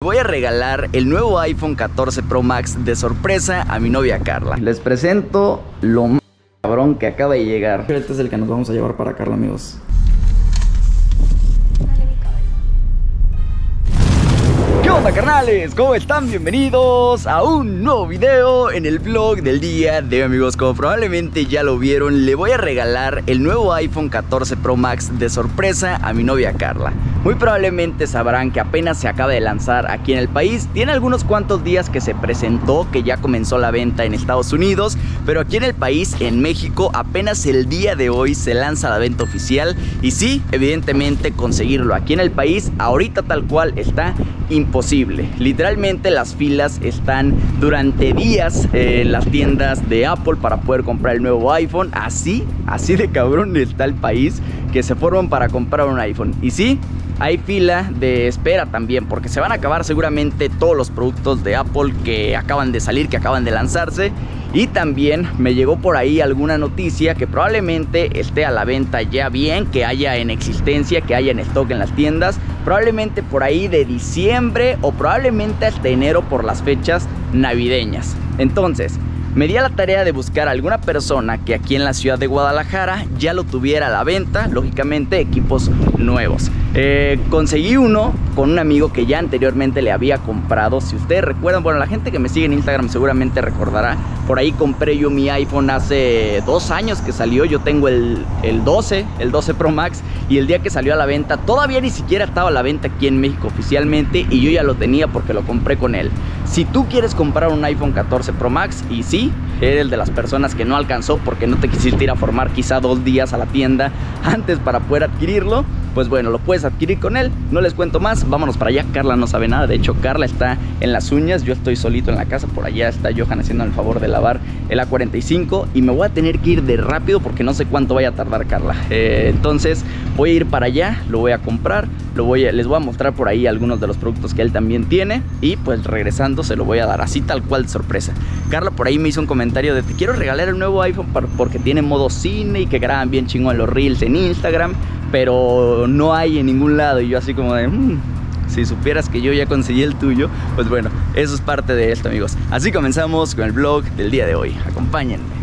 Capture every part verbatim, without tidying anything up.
voy a regalar el nuevo iPhone catorce Pro Max de sorpresa a mi novia Carla. Les presento lo más cabrón que acaba de llegar. Este es el que nos vamos a llevar para Carla, amigos. ¿Qué onda, carnales? ¿Cómo están? Bienvenidos a un nuevo video en el vlog del día de hoy, amigos. Como probablemente ya lo vieron, le voy a regalar el nuevo iPhone catorce Pro Max de sorpresa a mi novia Carla. Muy probablemente sabrán que apenas se acaba de lanzar aquí en el país. Tiene algunos cuantos días que se presentó, que ya comenzó la venta en Estados Unidos, pero aquí en el país, en México, apenas el día de hoy se lanza la venta oficial. Y sí, evidentemente conseguirlo aquí en el país ahorita tal cual está imposible. Literalmente las filas están durante días en las tiendas de Apple para poder comprar el nuevo iPhone. Así, así de cabrón está el país, que se forman para comprar un iPhone. Y sí, hay fila de espera también, porque se van a acabar seguramente todos los productos de Apple que acaban de salir, que acaban de lanzarse. Y también me llegó por ahí alguna noticia que probablemente esté a la venta ya bien, que haya en existencia, que haya en stock en las tiendas, probablemente por ahí de diciembre o probablemente hasta enero por las fechas navideñas. Entonces, me di a la tarea de buscar a alguna persona que aquí en la ciudad de Guadalajara ya lo tuviera a la venta, lógicamente equipos nuevos. Eh, conseguí uno con un amigo que ya anteriormente le había comprado. Si ustedes recuerdan, bueno, la gente que me sigue en Instagram seguramente recordará, por ahí compré yo mi iPhone hace dos años que salió. Yo tengo el, el doce, el doce Pro Max, y el día que salió a la venta todavía ni siquiera estaba a la venta aquí en México oficialmente, y yo ya lo tenía porque lo compré con él. Si tú quieres comprar un iPhone catorce Pro Max y sí, eres de las personas que no alcanzó porque no te quisiste ir a formar quizá dos días a la tienda antes para poder adquirirlo, pues bueno, lo puedes adquirir con él. No les cuento más, vámonos para allá. Carla no sabe nada, de hecho Carla está en las uñas, yo estoy solito en la casa. Por allá está Johan haciendo el favor de lavar el A cuarenta y cinco y me voy a tener que ir de rápido porque no sé cuánto vaya a tardar Carla. eh, Entonces voy a ir para allá, lo voy a comprar, lo voy a, les voy a mostrar por ahí algunos de los productos que él también tiene, y pues regresando se lo voy a dar así tal cual de sorpresa. Carla por ahí me hizo un comentario de: te quiero regalar el nuevo iPhone porque tiene modo cine y que graban bien chingón los reels en Instagram, pero no hay en ningún lado. Y yo así como de mmm, si supieras que yo ya conseguí el tuyo. Pues bueno, eso es parte de esto, amigos. Así comenzamos con el vlog del día de hoy. Acompáñenme.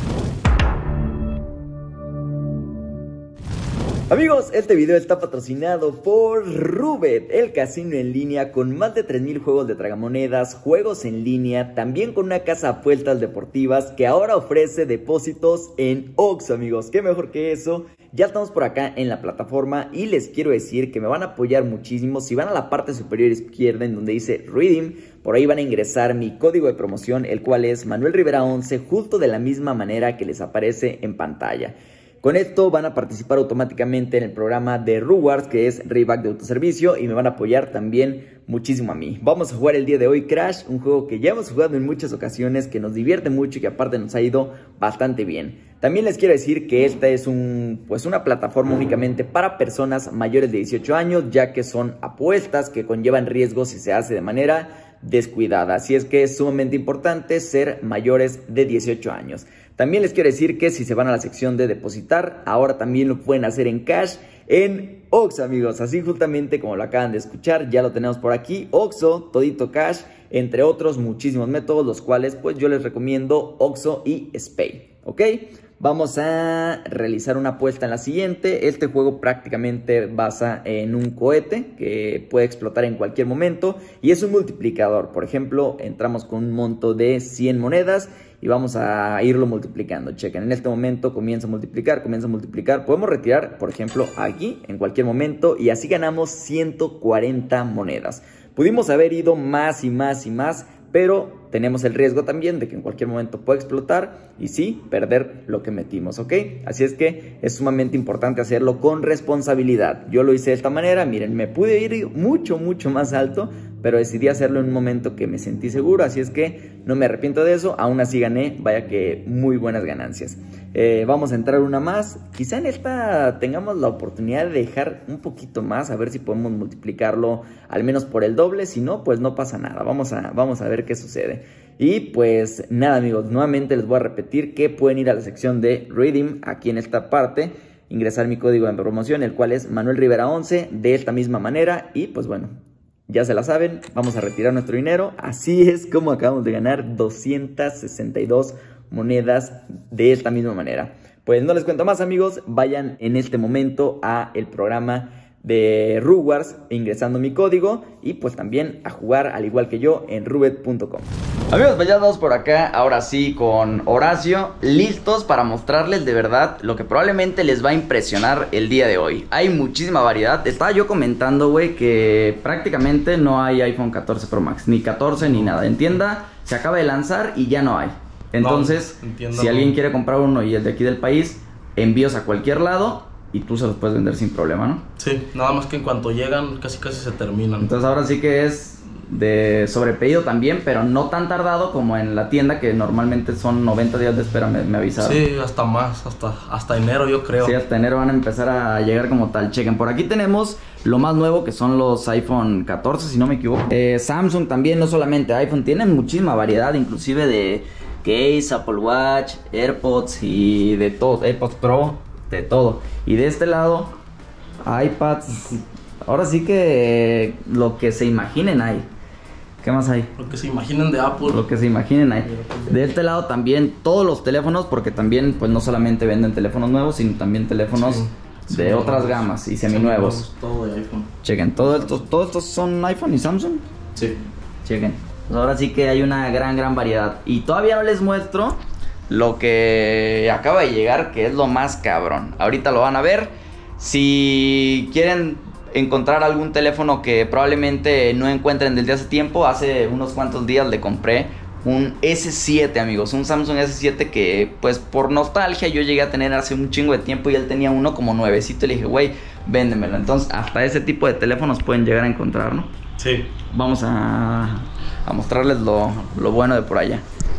Amigos, este video está patrocinado por Rubet, el casino en línea con más de tres mil juegos de tragamonedas, juegos en línea, también con una casa de apuestas deportivas que ahora ofrece depósitos en Oxxo, amigos. Qué mejor que eso. Ya estamos por acá en la plataforma y les quiero decir que me van a apoyar muchísimo. Si van a la parte superior izquierda en donde dice Redeem, por ahí van a ingresar mi código de promoción, el cual es Manuel Rivera once, justo de la misma manera que les aparece en pantalla. Con esto van a participar automáticamente en el programa de Rewards, que es Rayback de autoservicio, y me van a apoyar también muchísimo a mí. Vamos a jugar el día de hoy Crash, un juego que ya hemos jugado en muchas ocasiones, que nos divierte mucho y que aparte nos ha ido bastante bien. También les quiero decir que esta es un, pues una plataforma únicamente para personas mayores de dieciocho años, ya que son apuestas que conllevan riesgos si se hace de manera descuidada. Así es que es sumamente importante ser mayores de dieciocho años. También les quiero decir que si se van a la sección de depositar, ahora también lo pueden hacer en cash en Oxxo, amigos. Así justamente como lo acaban de escuchar, ya lo tenemos por aquí. Oxxo, todito cash, entre otros muchísimos métodos, los cuales pues yo les recomiendo Oxxo y Spay, ¿ok? Vamos a realizar una apuesta en la siguiente. Este juego prácticamente basa en un cohete que puede explotar en cualquier momento y es un multiplicador. Por ejemplo, entramos con un monto de cien monedas y vamos a irlo multiplicando. Chequen, en este momento comienza a multiplicar, comienza a multiplicar. Podemos retirar, por ejemplo, aquí en cualquier momento y así ganamos ciento cuarenta monedas. Pudimos haber ido más y más y más, pero tenemos el riesgo también de que en cualquier momento pueda explotar y sí, perder lo que metimos, ¿ok? Así es que es sumamente importante hacerlo con responsabilidad. Yo lo hice de esta manera, miren, me pude ir mucho, mucho más alto, pero decidí hacerlo en un momento que me sentí seguro, así es que no me arrepiento de eso. Aún así gané, vaya que muy buenas ganancias. Eh, vamos a entrar una más, quizá en esta tengamos la oportunidad de dejar un poquito más, a ver si podemos multiplicarlo al menos por el doble. Si no, pues no pasa nada, vamos a, vamos a ver qué sucede. Y pues nada, amigos, nuevamente les voy a repetir que pueden ir a la sección de Redeem aquí en esta parte, ingresar mi código de promoción, el cual es Manuel Rivera once, de esta misma manera. Y pues bueno, Ya se la saben, vamos a retirar nuestro dinero. Así es como acabamos de ganar doscientas sesenta y dos monedas de esta misma manera. Pues no les cuento más, amigos, vayan en este momento a el programa de Ruwars ingresando mi código y pues también a jugar al igual que yo en rubet punto com. Amigos, pues ya estamos por acá, ahora sí con Horacio, listos para mostrarles de verdad lo que probablemente les va a impresionar el día de hoy. Hay muchísima variedad. Estaba yo comentando, güey, que prácticamente no hay iPhone catorce Pro Max, ni catorce ni nada. En tienda se acaba de lanzar y ya no hay. Entonces, no, si alguien quiere comprar uno y el de aquí del país, envíos a cualquier lado y tú se los puedes vender sin problema, ¿no? Sí, nada más que en cuanto llegan casi casi se terminan. Entonces ahora sí que es de sobrepedido también, pero no tan tardado como en la tienda, que normalmente son noventa días de espera, me, me avisaron. Sí, hasta más, hasta, hasta enero yo creo. Sí, hasta enero van a empezar a llegar como tal. Chequen, por aquí tenemos lo más nuevo que son los iPhone catorce, si no me equivoco. eh, Samsung también, no solamente iPhone, tienen muchísima variedad, inclusive de case, Apple Watch, AirPods y de todo, AirPods Pro, de todo. Y de este lado, iPads. Ahora sí que lo que se imaginen hay. ¿Qué más hay? Lo que se imaginen de Apple. Lo que se imaginen hay. De este lado también todos los teléfonos, porque también pues no solamente venden teléfonos nuevos, sino también teléfonos sí, de otras gamas y seminuevos. Todo de iPhone. Chequen, ¿todos estos, todos estos son iPhone y Samsung? Sí. Chequen. Pues ahora sí que hay una gran, gran variedad. Y todavía no les muestro lo que acaba de llegar, que es lo más cabrón. Ahorita lo van a ver. Si quieren encontrar algún teléfono que probablemente no encuentren desde hace tiempo, hace unos cuantos días le compré un ese siete, amigos, un Samsung ese siete que pues por nostalgia yo llegué a tener hace un chingo de tiempo y él tenía uno como nuevecito y le dije, güey, véndemelo. Entonces hasta ese tipo de teléfonos pueden llegar a encontrar, ¿no? Sí. Vamos a, a mostrarles lo, lo bueno de por allá.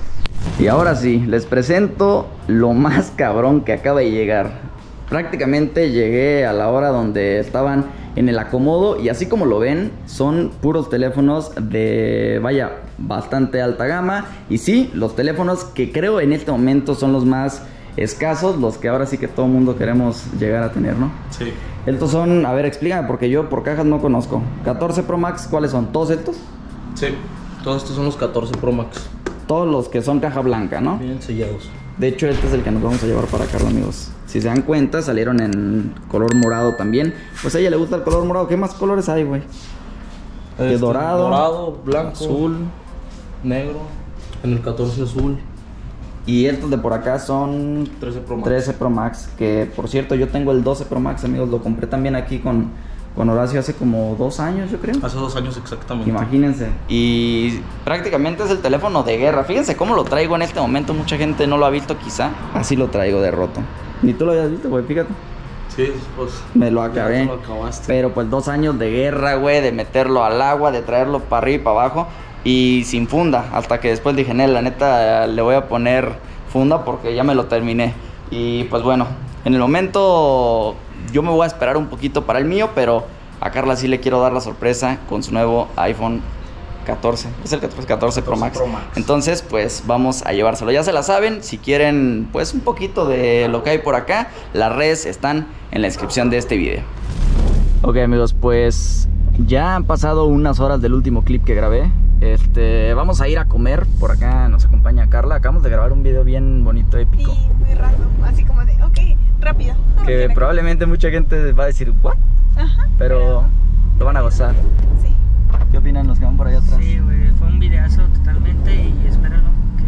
Y ahora sí, les presento lo más cabrón que acaba de llegar. Prácticamente llegué a la hora donde estaban en el acomodo y así como lo ven, son puros teléfonos de, vaya, bastante alta gama. Y sí, los teléfonos que creo en este momento son los más escasos, los que ahora sí que todo el mundo queremos llegar a tener, ¿no? Sí. Estos son, a ver, explícame, porque yo por cajas no conozco. catorce Pro Max, ¿cuáles son? ¿Todos estos? Sí, todos estos son los catorce Pro Max. Todos los que son caja blanca, ¿no? Bien sellados. De hecho, este es el que nos vamos a llevar para acá, amigos. Si se dan cuenta, salieron en color morado también. Pues a ella le gusta el color morado. ¿Qué más colores hay, güey? Este, dorado, dorado, blanco, azul, negro. En el catorce azul. Y estos de por acá son trece Pro Max. trece Pro Max. Que por cierto, yo tengo el doce Pro Max, amigos. Lo compré también aquí con, con Horacio hace como dos años, yo creo. Hace dos años exactamente. Imagínense. Y prácticamente es el teléfono de guerra. Fíjense cómo lo traigo en este momento. Mucha gente no lo ha visto quizá. Así lo traigo de roto. Ni tú lo habías visto, güey, fíjate. Sí, pues me lo acabé. Lo acabaste. Pero pues dos años de guerra, güey, de meterlo al agua, de traerlo para arriba y para abajo. Y sin funda. Hasta que después dije, Nel, la neta le voy a poner funda porque ya me lo terminé. Y pues bueno, en el momento yo me voy a esperar un poquito para el mío, pero a Carla sí le quiero dar la sorpresa con su nuevo iPhone catorce. Es el catorce, catorce Pro Max. Pro Max. Entonces, pues vamos a llevárselo. Ya se la saben. Si quieren, pues un poquito de lo que hay por acá, las redes están en la descripción de este video. Ok, amigos, pues ya han pasado unas horas del último clip que grabé. Este, vamos a ir a comer. Por acá nos acompaña Carla. Acabamos de grabar un video bien bonito, épico. Sí, muy random, así como de, ok, rápido. Que probablemente mucha gente va a decir, ¿what? Ajá. Pero, pero lo van a gozar. Sí. ¿Qué opinan los que van por allá atrás? Sí, güey, fue un videazo totalmente y espérenlo.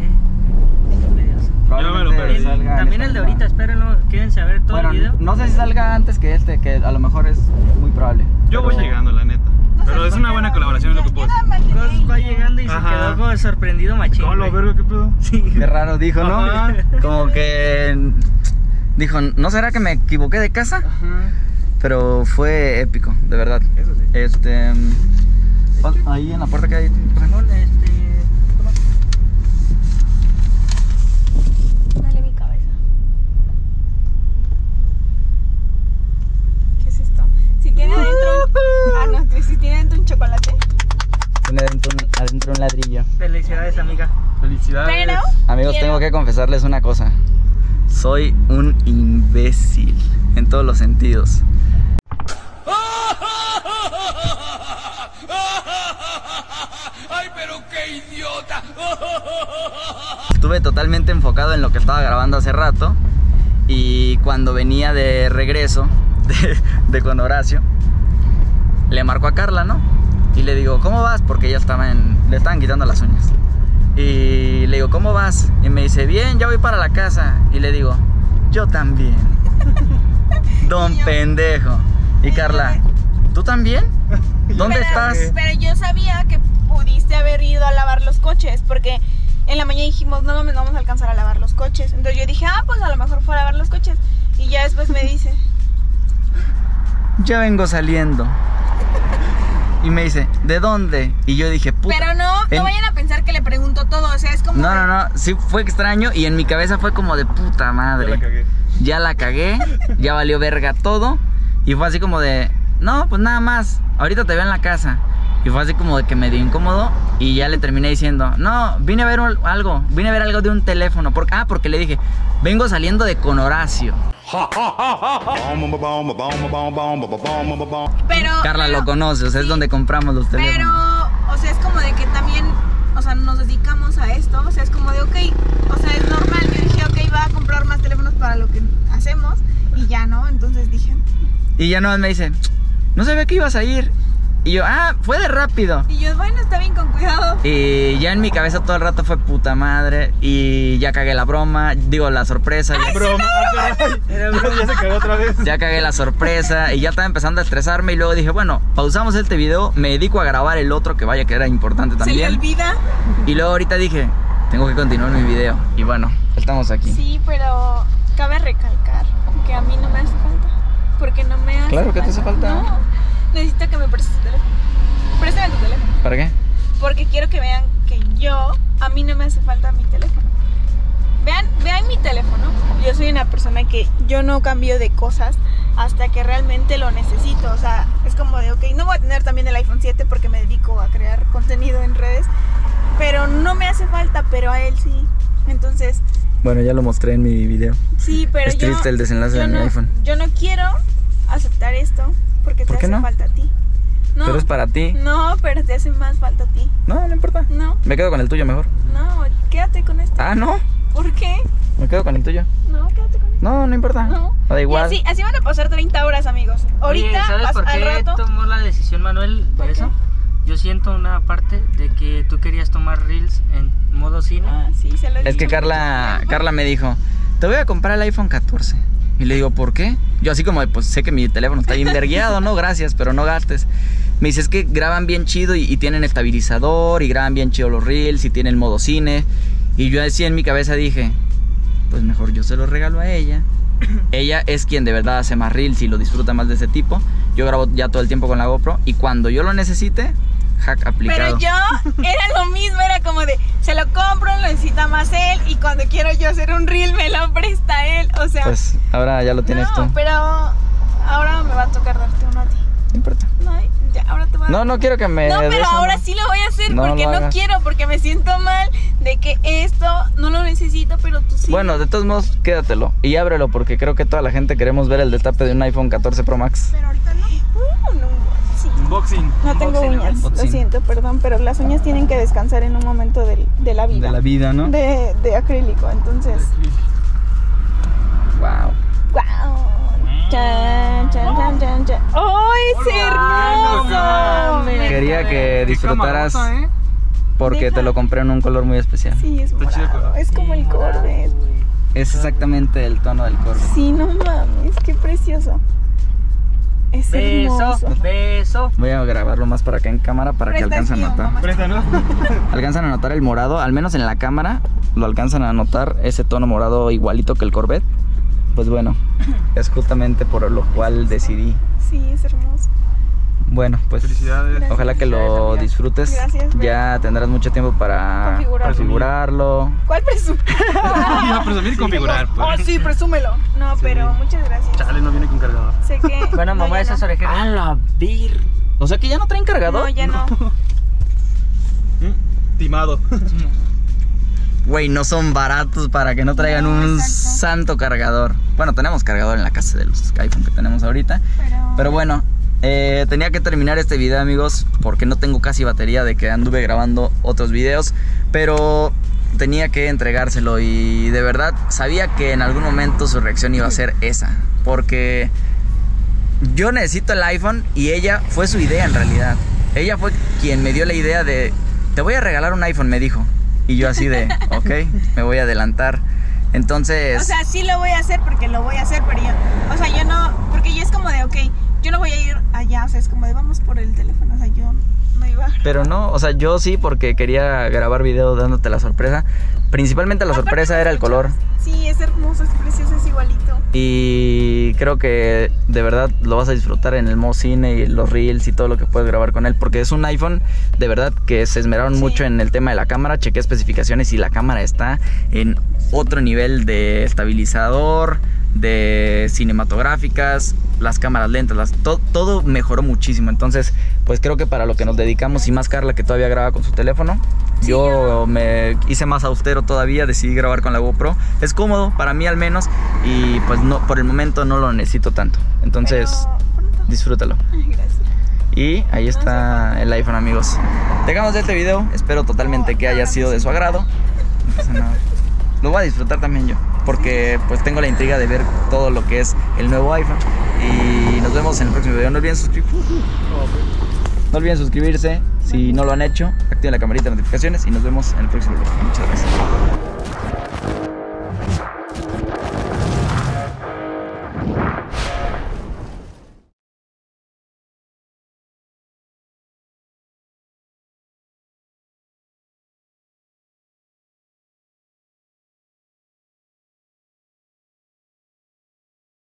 ¿Qué? Un videazo. Probablemente El, salga también el de ahorita, espérenlo, quédense a ver todo bueno, el video. No sé si salga antes que este, que a lo mejor es muy probable. Yo pero... voy llegando, la neta. No Pero sé, es una buena colaboración, es lo que puedo decir. Cos va llegando y Ajá. se quedó como sorprendido machín. ¿Cómo lo güey. verga, qué pedo? Sí. Qué raro dijo, ¿no? Ajá. Como que dijo, ¿no será que me equivoqué de casa? Ajá. Pero fue épico, de verdad. Eso sí. Este, ahí en la puerta que hay. Ramón, este, toma. Dale mi cabeza. ¿Qué es esto? Si tiene adentro un... Ah, no, si tiene adentro un chocolate. Tiene adentro un, adentro un ladrillo. Felicidades, amiga. Felicidades. Pero... Amigos, quiero- tengo que confesarles una cosa. Soy un imbécil en todos los sentidos. Estuve totalmente enfocado en lo que estaba grabando hace rato. Y cuando venía de regreso de, de con Horacio, le marco a Carla, ¿no? Y le digo, ¿cómo vas? Porque ella estaba en... le estaban quitando las uñas. Y le digo, ¿cómo vas? Y me dice, bien, ya voy para la casa. Y le digo, yo también. Don pendejo. Y Carla, ¿tú también? ¿Dónde pero, estás? Pero yo sabía que pudiste haber ido a lavar los coches, porque en la mañana dijimos, no mames, no vamos a alcanzar a lavar los coches. Entonces yo dije, ah, pues a lo mejor fue a lavar los coches. Y ya después me dice, ya vengo saliendo. Y me dice, ¿de dónde? Y yo dije, puta. pero no, no en... vayan a pensar que le pregunto todo, o sea, es como... No, no, no, sí fue extraño y en mi cabeza fue como de puta madre. Ya la cagué. Ya la cagué, ya valió verga todo. Y fue así como de, no, pues nada más, ahorita te veo en la casa. Y fue así como de que me dio incómodo. Y ya le terminé diciendo, no, vine a ver un, algo, vine a ver algo de un teléfono. Porque, ah, porque le dije, vengo saliendo de con Horacio. Pero... Carla pero, lo conoce, o sea, es donde compramos los teléfonos. Pero, o sea, es como de que también, o sea, nos dedicamos a esto. O sea, es como de, ok, o sea, es normal. Yo dije, ok, va a comprar más teléfonos para lo que hacemos. Y ya, ¿no? Entonces dije... Y ya no me dice, no sabía que ibas a ir. Y yo, ah, fue de rápido. Y yo, bueno, está bien, con cuidado. Y ya en mi cabeza todo el rato fue puta madre. Y ya cagué la broma, digo la sorpresa. Ay, ya, Broma. Ah, caray. Ya se cagó otra vez. ya cagué la sorpresa y ya estaba empezando a estresarme. Y luego dije, bueno, pausamos este video, me dedico a grabar el otro que vaya que era importante Se le también. olvida. Y luego ahorita dije, tengo que continuar mi video. Y bueno, estamos aquí. Sí, pero cabe recalcar que a mí no me hace falta. Porque no me hace Claro que te hace falta. No, necesito que me prestes tu teléfono. Préstame tu teléfono. ¿Para qué? Porque quiero que vean que yo, a mí no me hace falta mi teléfono. Vean, vean mi teléfono. Yo soy una persona que yo no cambio de cosas hasta que realmente lo necesito. O sea, es como de, ok, no voy a tener también el iPhone siete porque me dedico a crear contenido en redes. Pero no me hace falta, pero a él sí. Entonces... Bueno, ya lo mostré en mi video. Sí, pero Es yo, triste el desenlace yo de mi no, iPhone. Yo no quiero aceptar esto porque ¿Por te qué hace no? falta a ti. No, Pero es para ti. no, pero te hace más falta a ti. No, no importa. No, Me quedo con el tuyo mejor. no, quédate con esto. Ah, no. ¿Por qué? Me quedo con el tuyo. No, quédate con esto. No, no importa. No. Da igual. Y así, así van a pasar treinta horas, amigos. Ahorita, Oye, ¿sabes pas- por al qué rato. tomó la decisión Manuel ¿Por de eso? qué? Yo siento una parte de que tú querías tomar reels en modo cine. Ah, sí, se lo Es que dije Carla, mucho tiempo. Carla me dijo, te voy a comprar el iPhone catorce. Y le digo, ¿por qué? Yo así como, pues sé que mi teléfono está bien vergueado, ¿no? Gracias, pero no gastes. Me dice, es que graban bien chido y, y tienen estabilizador y graban bien chido los reels y tienen modo cine. Y yo así en mi cabeza dije, pues mejor yo se lo regalo a ella. Ella es quien de verdad hace más reels y lo disfruta más de ese tipo. Yo grabo ya todo el tiempo con la GoPro y cuando yo lo necesite, hack aplicado. Pero yo era lo mismo, era como de, se lo compro, lo necesita más él y cuando quiero yo hacer un reel me lo presta él, o sea... Pues ahora ya lo tienes no, tú. pero ahora me va a tocar darte uno a ti. No importa. No, ya, ahora te voy a No, dar no uno. quiero que me No, des pero uno. ahora sí lo voy a hacer No porque lo no hagas. quiero, porque me siento mal de que esto no lo necesito, pero tú sí. Bueno, de todos modos, quédatelo y ábrelo porque creo que toda la gente queremos ver el destape de un iPhone catorce Pro Max. Pero ahorita no. Uh, no, sí. Unboxing. No tengo Unboxing, uñas, unboxing. lo siento, perdón, pero las uñas tienen que descansar en un momento del- de la vida. De la vida, ¿no? De, de acrílico, entonces. Wow. ¡Wow! Chan, chan, chan, chan, chan. ¡Oh, es hermoso! mames. Quería que disfrutaras camarota, ¿eh? porque Deja. te lo compré en un color muy especial. Sí, es Está chido el morado, color. es como el Corvette. Es exactamente el tono del Corvette. Sí, no mames, qué precioso. Es Beso, hermoso. beso. Voy a grabarlo más para acá en cámara para que Presta alcancen a tío, notar. mamá. Presta, ¿no? Alcanzan a notar el morado, al menos en la cámara lo alcanzan a notar ese tono morado igualito que el Corvette. Pues bueno, es justamente por lo cual decidí. Sí, es hermoso. Bueno, pues Felicidades. Gracias. ojalá que lo Felicidades, amiga. disfrutes. Gracias, Ya tendrás mucho tiempo para Configurarlo. configurarlo. ¿Cuál presume? Iba a presumir y configurar, Oh, pues. sí, presúmelo. No, pero muchas gracias. Chale, no viene con cargador. Sé que. Bueno, no, mamá, ya esas no. orejeras. ¡A la vir! O sea que ya no traen cargador. No, ya no. ¿Mm? Timado. Güey, no son baratos para que no traigan No, un exacto. santo cargador. Bueno, tenemos cargador en la casa de los iPhone que tenemos ahorita. Pero. Pero bueno, eh, tenía que terminar este video, amigos, porque no tengo casi batería de que anduve grabando otros videos, pero tenía que entregárselo y de verdad sabía que en algún momento su reacción iba a ser esa, porque yo necesito el iPhone y ella fue su idea en realidad. Ella fue quien me dio la idea de, te voy a regalar un iPhone, me dijo. Y yo así de, ok, me voy a adelantar. Entonces... O sea, sí lo voy a hacer porque lo voy a hacer, pero yo... O sea, yo no... Porque yo es como de, ok, yo no voy a ir allá. O sea, es como de, vamos por el teléfono. O sea, yo no iba a grabar. Pero no, o sea, yo sí porque quería grabar video dándote la sorpresa. Principalmente la Aparte, sorpresa era el color. Sí, es hermoso, es precioso, es igualito. Y creo que de verdad lo vas a disfrutar en el modo cine y los reels y todo lo que puedes grabar con él, porque es un iPhone de verdad que se esmeraron sí. mucho en el tema de la cámara. Chequé especificaciones y la cámara está en otro nivel de estabilizador, de cinematográficas, las cámaras lentas, las, to, todo mejoró muchísimo. Entonces pues creo que para lo que nos dedicamos, y más Carla que todavía graba con su teléfono, sí, yo me hice más austero todavía, decidí grabar con la GoPro. Es cómodo para mí al menos, y pues no, por el momento no lo necesito tanto. Entonces disfrútalo. Gracias. Y ahí está el iPhone, amigos. Dejamos de este video, espero totalmente que haya sido de su agrado. Lo voy a disfrutar también yo, porque pues tengo la intriga de ver todo lo que es el nuevo iPhone. Y nos vemos en el próximo video. No olviden suscribirse. No olviden suscribirse si no lo han hecho. Activen la campanita de notificaciones y nos vemos en el próximo video. Muchas gracias.